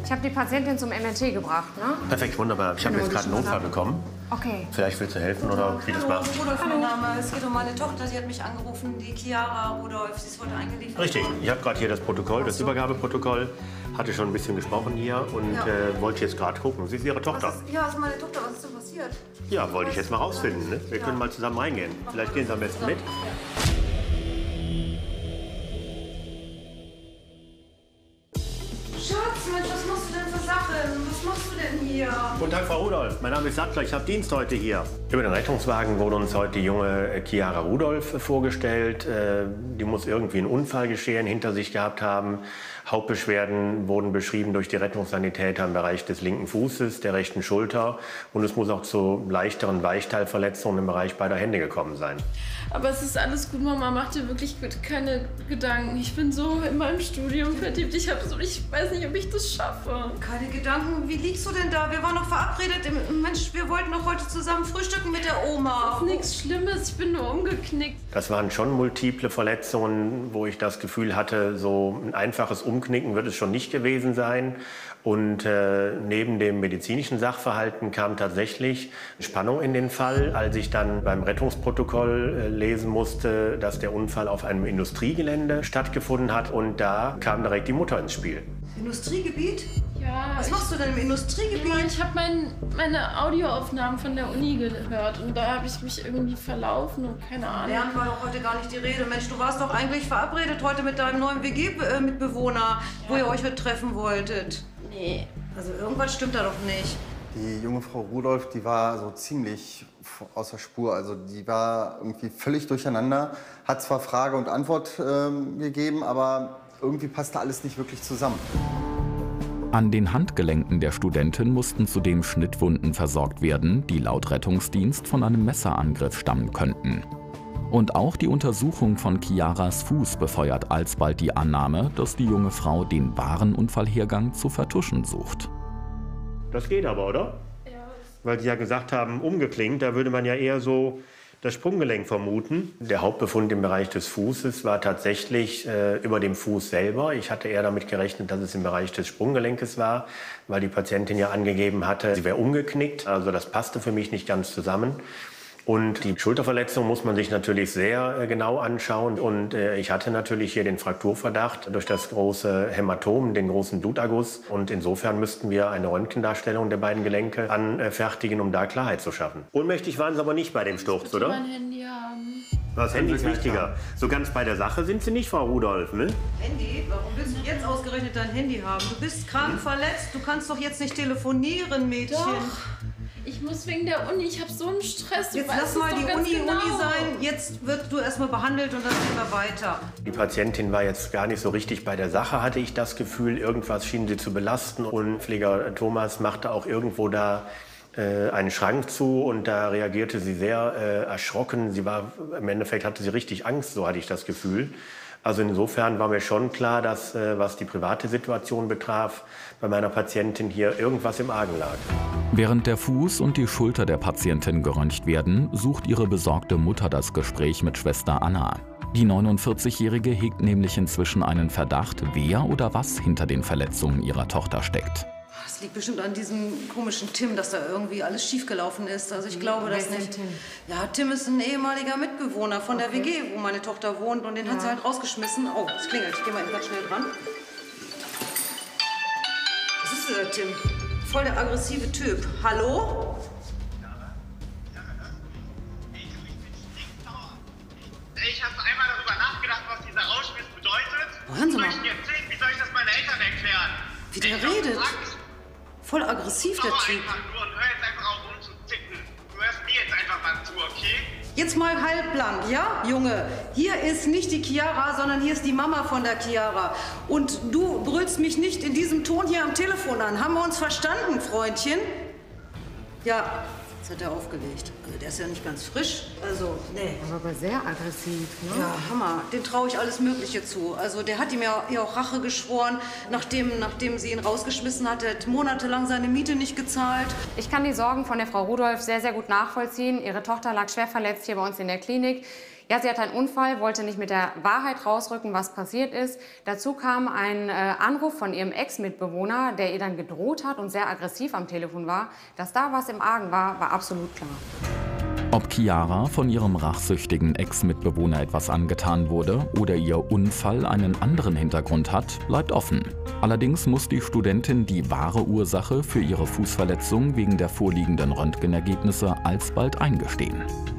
Ich habe die Patientin zum MRT gebracht, ne? Perfekt, wunderbar. Ich habe jetzt gerade einen Notfall bekommen. Okay. Vielleicht willst du helfen oder wie das machen? Rudolf, mein Name. Es geht um meine Tochter. Sie hat mich angerufen, die Chiara Rudolf. Sie ist heute eingeliefert. Richtig. Ich habe gerade hier das Protokoll, das Übergabeprotokoll. Hatte schon ein bisschen gesprochen hier und wollte jetzt gerade gucken. Sie ist Ihre Tochter. Das ist meine Tochter. Was ist denn passiert? Ja, wollte ich jetzt mal rausfinden. Ne? Wir können mal zusammen reingehen. Vielleicht gehen Sie am besten mit. Schatz, Mensch, was machst du denn für Sachen? Was machst du denn hier? Guten Tag, Frau Rudolf. Mein Name ist Sattler. Ich habe Dienst heute hier. Über den Rettungswagen wurde uns heute die junge Chiara Rudolf vorgestellt. Die muss irgendwie einen Unfall geschehen, hinter sich gehabt haben. Hauptbeschwerden wurden beschrieben durch die Rettungssanitäter im Bereich des linken Fußes, der rechten Schulter. Und es muss auch zu leichteren Weichteilverletzungen im Bereich beider Hände gekommen sein. Aber es ist alles gut, Mama. Mach dir wirklich keine Gedanken. Ich bin so in meinem Studium vertieft. Ich weiß nicht, ob ich das schaffe. Keine Gedanken. Wie liegst du denn da? Wir waren noch verabredet. Mensch, wir wollten doch heute zusammen frühstücken mit der Oma. Das ist nichts Schlimmes. Ich bin nur umgeknickt. Das waren schon multiple Verletzungen, wo ich das Gefühl hatte, so ein einfaches Umknicken wird es schon nicht gewesen sein. Und neben dem medizinischen Sachverhalten kam tatsächlich Spannung in den Fall, als ich dann beim Rettungsprotokoll lesen musste, dass der Unfall auf einem Industriegelände stattgefunden hat. Und da kam direkt die Mutter ins Spiel. Industriegebiet? Ja. Was machst du denn im Industriegebiet? Ich habe meine Audioaufnahmen von der Uni gehört und da habe ich mich irgendwie verlaufen und keine Ahnung. Lernen war doch heute gar nicht die Rede. Mensch, du warst doch eigentlich verabredet heute mit deinem neuen WG-Mitbewohner, wo ihr euch heute treffen wolltet. Nee. Also irgendwas stimmt da doch nicht. Die junge Frau Rudolf, die war so ziemlich außer Spur. Also die war irgendwie völlig durcheinander. Hat zwar Frage und Antwort gegeben, aber irgendwie passte alles nicht wirklich zusammen. An den Handgelenken der Studentin mussten zudem Schnittwunden versorgt werden, die laut Rettungsdienst von einem Messerangriff stammen könnten. Und auch die Untersuchung von Chiaras Fuß befeuert alsbald die Annahme, dass die junge Frau den wahren Unfallhergang zu vertuschen sucht. Das geht aber, oder? Ja. Weil Sie ja gesagt haben, umgeklinkt, da würde man ja eher so das Sprunggelenk vermuten. Der Hauptbefund im Bereich des Fußes war tatsächlich über dem Fuß selber. Ich hatte eher damit gerechnet, dass es im Bereich des Sprunggelenkes war, weil die Patientin ja angegeben hatte, sie wäre umgeknickt. Also das passte für mich nicht ganz zusammen. Und die Schulterverletzung muss man sich natürlich sehr genau anschauen. Und ich hatte natürlich hier den Frakturverdacht durch das große Hämatom, den großen Bluterguss. Und insofern müssten wir eine Röntgendarstellung der beiden Gelenke anfertigen, um da Klarheit zu schaffen. Ohnmächtig waren Sie aber nicht bei dem Sturz, oder? Mein Handy haben. Das Handy ist wichtiger. So ganz bei der Sache sind Sie nicht, Frau Rudolf, ne? Handy? Warum willst du jetzt ausgerechnet dein Handy haben? Du bist krank verletzt. Du kannst doch jetzt nicht telefonieren, Mädchen. Doch. Ich muss wegen der Uni, ich habe so einen Stress. Jetzt lass mal die Uni sein. Jetzt wirst du erstmal behandelt und dann gehen wir weiter. Die Patientin war jetzt gar nicht so richtig bei der Sache, hatte ich das Gefühl. Irgendwas schien sie zu belasten. Und Pfleger Thomas machte auch irgendwo da einen Schrank zu und da reagierte sie sehr erschrocken. Im Endeffekt hatte sie richtig Angst, so hatte ich das Gefühl. Also insofern war mir schon klar, dass, was die private Situation betraf, bei meiner Patientin hier irgendwas im Argen lag. Während der Fuß und die Schulter der Patientin geröntgt werden, sucht ihre besorgte Mutter das Gespräch mit Schwester Anna. Die 49-Jährige hegt nämlich inzwischen einen Verdacht, wer oder was hinter den Verletzungen ihrer Tochter steckt. Das liegt bestimmt an diesem komischen Tim, dass da irgendwie alles schiefgelaufen ist. Also ich glaube das nicht. Tim? Ja, Tim ist ein ehemaliger Mitbewohner von der WG, wo meine Tochter wohnt. Und den hat sie halt rausgeschmissen. Oh, es klingelt. Ich gehe mal eben ganz schnell dran. Was ist dieser Tim? Voll der aggressive Typ. Hallo? Ich habe einmal darüber nachgedacht, was dieser Rauschmiss bedeutet. Hören Sie mal. Wie soll ich das meinen Eltern erklären? Wie der redet. Voll aggressiv, der Typ. Einfach nur und hör jetzt einfach auf rumzuzicken. Du hörst mir jetzt einfach mal zu, okay? Jetzt mal halblang, ja, Junge? Hier ist nicht die Chiara, sondern hier ist die Mama von der Chiara. Und du brüllst mich nicht in diesem Ton hier am Telefon an. Haben wir uns verstanden, Freundchen? Ja, jetzt hat er aufgelegt. Also der ist ja nicht ganz frisch. Also, nee. Aber sehr aggressiv, ne? Ja, Hammer. Dem traue ich alles Mögliche zu. Also der hat ihm ja auch Rache geschworen, nachdem sie ihn rausgeschmissen hat. Er hat monatelang seine Miete nicht gezahlt. Ich kann die Sorgen von der Frau Rudolf sehr, sehr gut nachvollziehen. Ihre Tochter lag schwer verletzt hier bei uns in der Klinik. Ja, sie hat einen Unfall, wollte nicht mit der Wahrheit rausrücken, was passiert ist. Dazu kam ein Anruf von ihrem Ex-Mitbewohner, der ihr dann gedroht hat und sehr aggressiv am Telefon war. Dass da was im Argen war, war absolut klar. Ob Chiara von ihrem rachsüchtigen Ex-Mitbewohner etwas angetan wurde oder ihr Unfall einen anderen Hintergrund hat, bleibt offen. Allerdings muss die Studentin die wahre Ursache für ihre Fußverletzung wegen der vorliegenden Röntgenergebnisse alsbald eingestehen.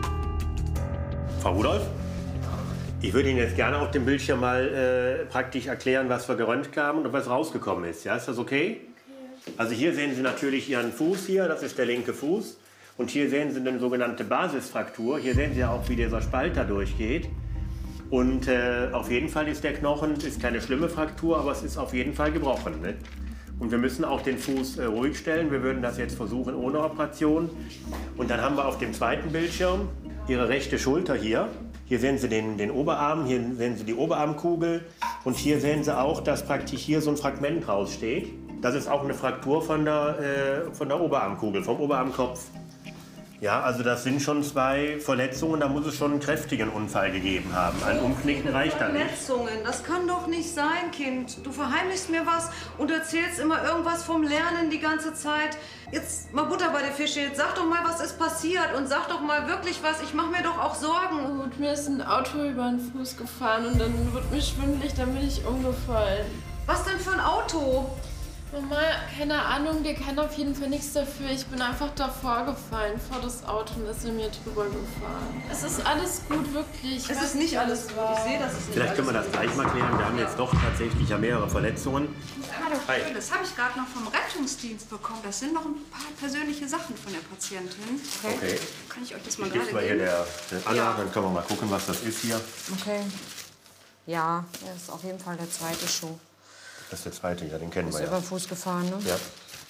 Frau Rudolph, ich würde Ihnen jetzt gerne auf dem Bildschirm mal praktisch erklären, was wir geröntgt haben und was rausgekommen ist. Ja, ist das okay? Also hier sehen Sie natürlich Ihren Fuß hier, das ist der linke Fuß. Und hier sehen Sie eine sogenannte Basisfraktur. Hier sehen Sie auch, wie dieser Spalt da durchgeht. Und auf jeden Fall ist der Knochen, ist keine schlimme Fraktur, aber es ist auf jeden Fall gebrochen. Ne? Und wir müssen auch den Fuß ruhig stellen. Wir würden das jetzt versuchen ohne Operation. Und dann haben wir auf dem zweiten Bildschirm Ihre rechte Schulter hier. Hier sehen Sie den Oberarm, hier sehen Sie die Oberarmkugel. Und hier sehen Sie auch, dass praktisch hier so ein Fragment raussteht. Das ist auch eine Fraktur von der Oberarmkugel, vom Oberarmkopf. Ja, also das sind schon 2 Verletzungen, da muss es schon einen kräftigen Unfall gegeben haben. Ein Umknicken reicht da nicht. Verletzungen, das kann doch nicht sein, Kind. Du verheimlichst mir was und erzählst immer irgendwas vom Lernen die ganze Zeit. Jetzt mal Butter bei den Fische, jetzt sag doch mal, was ist passiert und sag doch mal wirklich was. Ich mache mir doch auch Sorgen. Gut, mir ist ein Auto über den Fuß gefahren und dann wurde mir schwindelig, dann bin ich umgefallen. Was denn für ein Auto? Mama, keine Ahnung, der kann auf jeden Fall nichts dafür. Ich bin einfach davor gefallen, vor das Auto und ist in mir drüber gefahren. Es ist alles gut, wirklich. Es ist nicht alles gut. Ich sehe, dass es nicht Vielleicht können wir das gleich mal klären. Wir haben jetzt doch tatsächlich ja mehrere Verletzungen. Hallo, das habe ich gerade noch vom Rettungsdienst bekommen. Das sind noch ein paar persönliche Sachen von der Patientin. Okay. Kann ich euch das mal Gib's gerade mal hier geben? der Anna, dann können wir mal gucken, was das ist hier. Okay. Ja, das ist auf jeden Fall der zweite Schuh. Das ist der zweite, ja, den kennen Ist wir über ja. den Fuß gefahren, ne? Ja.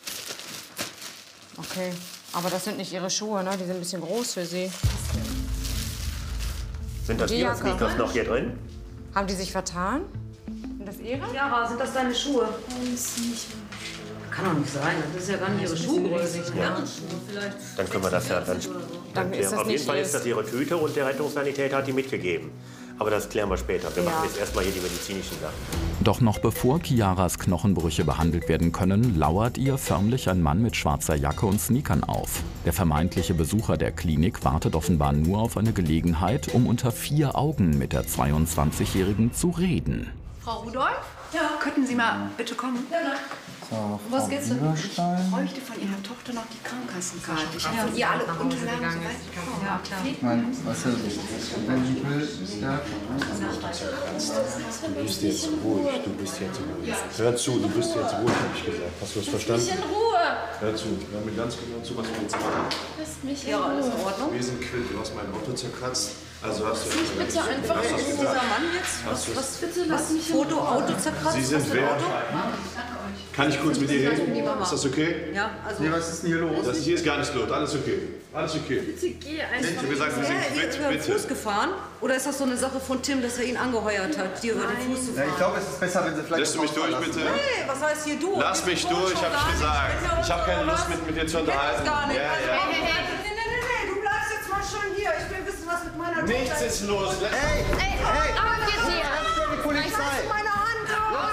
Okay. Aber das sind nicht Ihre Schuhe, ne? Die sind ein bisschen groß für Sie. Sind das Die Ihre Jacke. Sneakers noch hier drin? Haben die sich vertan? Sind das Ihre? Chiara, sind das deine Schuhe? Kann doch nicht sein, das ist ja gar nicht ihre Schuhgröße. Ja. Dann können wir das ja dann Dann ist das Auf jeden nicht Fall ihres. ist das Ihre Tüte und der Rettungssanitäter hat die mitgegeben. Aber das klären wir später. Wir Ja. machen jetzt erstmal hier die medizinischen Sachen. Doch noch bevor Chiaras Knochenbrüche behandelt werden können, lauert ihr förmlich ein Mann mit schwarzer Jacke und Sneakern auf. Der vermeintliche Besucher der Klinik wartet offenbar nur auf eine Gelegenheit, um unter 4 Augen mit der 22-Jährigen zu reden. Frau Rudolph? Ja. Könnten Sie mal bitte kommen? Ja, So, was geht's denn? Ich Bieberstein. bräuchte von Ihrer Tochter noch die Krankenkassenkarte. Ich habe von ihr alle Unterlagen soweit bekommen. Ja, klar. Nein, was er will, ist ja. Du bist jetzt ruhig, du bist jetzt ruhig. Hör zu, du bist jetzt ruhig, habe ich gesagt. Hast du das verstanden? In Ruhe! Hör zu, hör mir ganz genau zu, was wir jetzt machen. Lasst mich in Ja, alles in Ruhe. Ordnung. Wir sind quitt, du hast mein Auto zerkratzt. Also hast du Bitte einfach in Ist Ruhe. dieser Mann jetzt? Was bitte, lass mich in Foto, Ruhe. Auto zerkratzt? Sie sind Was für ein wer? Auto? Kann ich kurz mit dir reden? Ist das okay? Ja, also. Nee, was ist denn hier los? Das hier ist gar nicht los, alles okay. Alles okay. Bitte geh einfach. Ich habe gesagt, wir Ja, sind er quitt, ist über den Fuß bitte. gefahren? Oder ist das so eine Sache von Tim, dass er ihn angeheuert hat, dir über den Fuß zu Ja, fahren? ich glaube, es ist besser, wenn Sie vielleicht. Lässt du mich das Haus durch, verlassen. bitte? Hey, was heißt hier du? Lass mich durch, habe ich gesagt. Ich habe keine Lust mit dir zu unterhalten. Gar nicht. Ja, Also, ja. nee, du bleibst jetzt mal schön hier. Ich will wissen, was mit meiner Tochter Nichts ist los. Hey, die Polizei! meine Hand raus!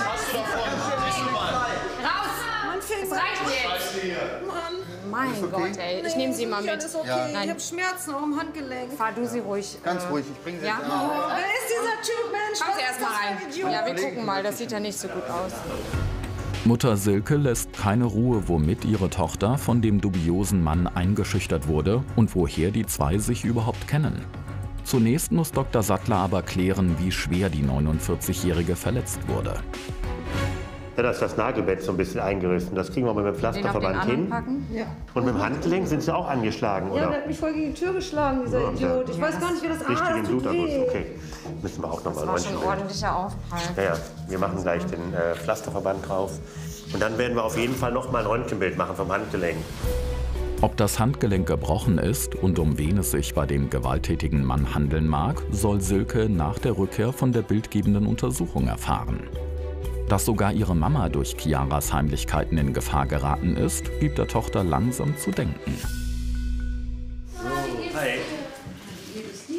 Raus! Es reicht jetzt! Mein Gott, ey. Ich nehme sie mal mit. Alles okay. Ja. Ich habe Schmerzen am Handgelenk. Fahr du sie ruhig. Ganz ruhig, ich bringe Sie Ja? jetzt einmal. Wer ist dieser Typ, Mensch? Kommen Sie Was erst ist mal das für rein. ein Idiot? Ja, wir gucken mal. Das sieht ja nicht so gut aus. Mutter Silke lässt keine Ruhe, womit ihre Tochter von dem dubiosen Mann eingeschüchtert wurde und woher die 2 sich überhaupt kennen. Zunächst muss Dr. Sattler aber klären, wie schwer die 49-Jährige verletzt wurde. Ja, da ist das Nagelbett so ein bisschen eingerissen. Das kriegen wir mit dem Den auf den Pflasterverband anderen hin. packen? Ja. Und mit dem Handgelenk sind Sie auch angeschlagen, Ja, der oder? hat mich voll gegen die Tür geschlagen, dieser Ja, Idiot. Ich weiß gar nicht, wie das Richtig das im tut Bluterguss, weh. okay. Müssen wir auch noch mal Das war schon ein nehmen. ordentlicher Aufprall. Ja, ja, wir machen gleich den Pflasterverband drauf. Und dann werden wir auf jeden Fall noch mal ein Röntgenbild machen vom Handgelenk. Ob das Handgelenk gebrochen ist und um wen es sich bei dem gewalttätigen Mann handeln mag, soll Silke nach der Rückkehr von der bildgebenden Untersuchung erfahren. Dass sogar ihre Mama durch Chiaras Heimlichkeiten in Gefahr geraten ist, gibt der Tochter langsam zu denken. Hi. Und bitte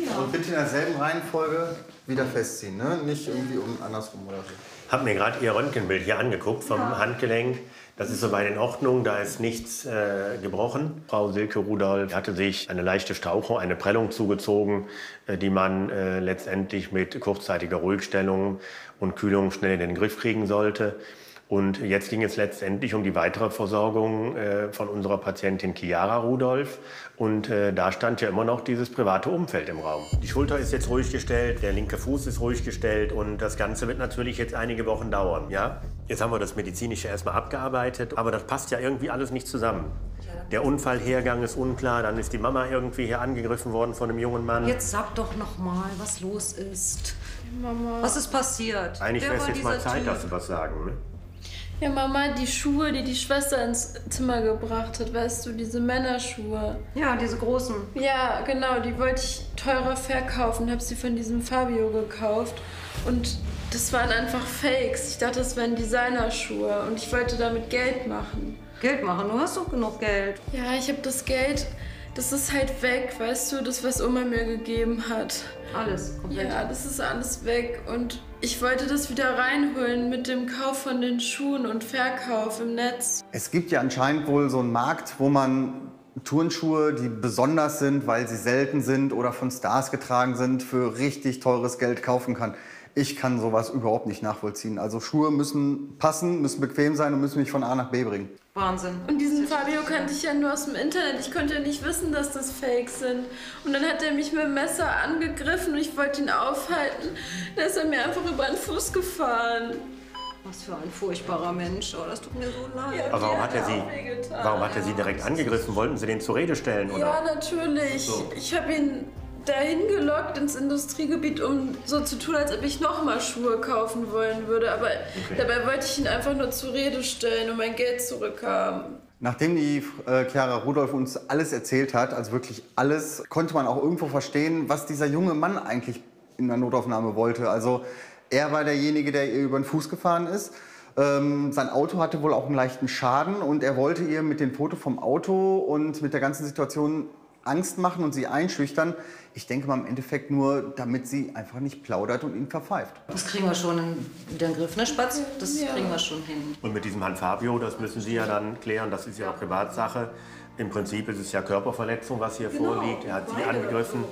bitte in derselben Reihenfolge wieder festziehen, ne? Nicht irgendwie andersrum oder so. Ich habe mir gerade Ihr Röntgenbild hier angeguckt vom Handgelenk. Das ist soweit in Ordnung, da ist nichts gebrochen. Frau Silke Rudolph hatte sich eine leichte Stauchung, eine Prellung zugezogen, die man letztendlich mit kurzzeitiger Ruhigstellung und Kühlung schnell in den Griff kriegen sollte. Und jetzt ging es letztendlich um die weitere Versorgung von unserer Patientin Chiara Rudolph. Und da stand ja immer noch dieses private Umfeld im Raum. Die Schulter ist jetzt ruhig gestellt, der linke Fuß ist ruhig gestellt und das Ganze wird natürlich jetzt einige Wochen dauern. Ja? Jetzt haben wir das Medizinische erstmal abgearbeitet, aber das passt ja irgendwie alles nicht zusammen. Der Unfallhergang ist unklar, dann ist die Mama irgendwie hier angegriffen worden von einem jungen Mann. Jetzt sag doch noch mal, was los ist. Mama. Was ist passiert? Eigentlich wäre es jetzt mal Zeit, dass Sie was sagen, ne? Ja, Mama, die Schuhe, die die Schwester ins Zimmer gebracht hat, weißt du, diese Männerschuhe. Ja, diese großen. Ja, genau, die wollte ich teurer verkaufen, habe sie von diesem Fabio gekauft und das waren einfach Fakes. Ich dachte, das wären Designerschuhe und ich wollte damit Geld machen. Geld machen? Du hast doch genug Geld. Ja, ich habe das Geld, das ist halt weg, weißt du, das, was Oma mir gegeben hat. Alles, komplett. Ja, das ist alles weg und ich wollte das wieder reinholen mit dem Kauf von den Schuhen und Verkauf im Netz. Es gibt ja anscheinend wohl so einen Markt, wo man Turnschuhe, die besonders sind, weil sie selten sind oder von Stars getragen sind, für richtig teures Geld kaufen kann. Ich kann sowas überhaupt nicht nachvollziehen. Also Schuhe müssen passen, müssen bequem sein und müssen mich von A nach B bringen. Wahnsinn. Und diesen Fabio kannte ich ja nur aus dem Internet. Ich konnte ja nicht wissen, dass das Fake sind. Und dann hat er mich mit dem Messer angegriffen und ich wollte ihn aufhalten. Da ist er mir einfach über den Fuß gefahren. Was für ein furchtbarer Mensch. Oh, das tut mir so leid. Aber warum hat er Sie direkt angegriffen? Wollten Sie den zur Rede stellen, oder? Ja, natürlich. So. Ich habe ihn dahin gelockt ins Industriegebiet, um so zu tun, als ob ich nochmal Schuhe kaufen wollen würde. Aber dabei wollte ich ihn einfach nur zur Rede stellen und mein Geld zurückhaben. Nachdem die Chiara Rudolph uns alles erzählt hat, also wirklich alles, konnte man auch irgendwo verstehen, was dieser junge Mann eigentlich in der Notaufnahme wollte. Also er war derjenige, der ihr über den Fuß gefahren ist. Sein Auto hatte wohl auch einen leichten Schaden und er wollte ihr mit dem Foto vom Auto und mit der ganzen Situation Angst machen und sie einschüchtern. Ich denke mal im Endeffekt nur, damit sie einfach nicht plaudert und ihn verpfeift. Das kriegen wir schon in den Griff, ne Spatz? Das kriegen wir schon hin. Und mit diesem Herrn Fabio, das müssen Sie ja dann klären, das ist Ihre Privatsache. Im Prinzip ist es ja Körperverletzung, was hier vorliegt. Er hat Sie angegriffen.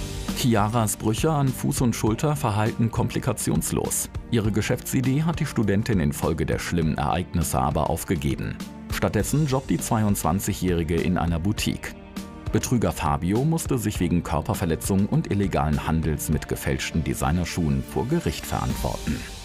Chiaras Brüche an Fuß und Schulter verhalten komplikationslos. Ihre Geschäftsidee hat die Studentin infolge der schlimmen Ereignisse aber aufgegeben. Stattdessen jobbt die 22-Jährige in einer Boutique. Betrüger Fabio musste sich wegen Körperverletzung und illegalen Handels mit gefälschten Designerschuhen vor Gericht verantworten.